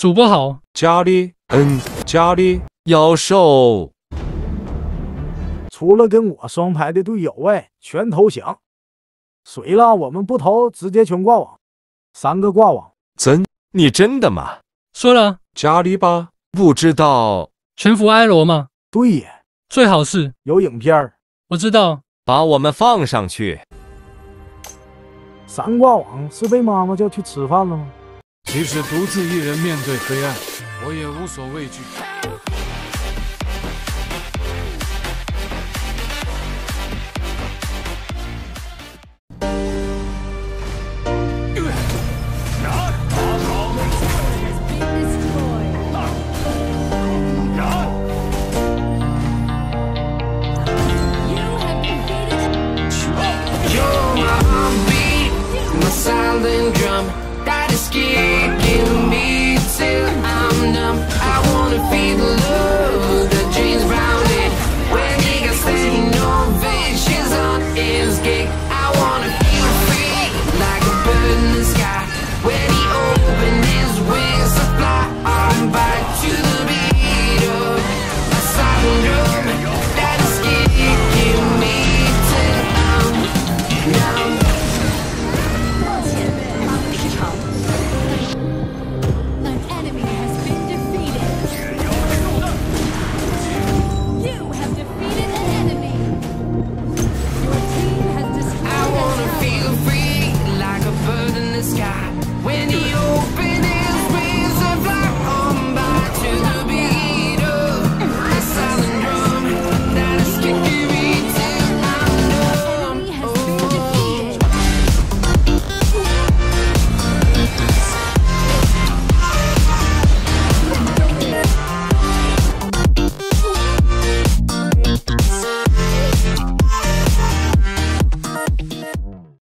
煮不好。 家里，家里妖兽。 除了跟我双排的队友外，全投降。水了，我们不投，直接全挂网，3个挂网。 你真的吗？ 说了， 家里吧，不知道。 全服埃罗吗？ 对耶， 最好是有影片儿。 我知道。 把我们放上去。 3挂网是被妈妈叫去吃饭了吗？ 即使独自一人面对黑暗，我也无所畏惧。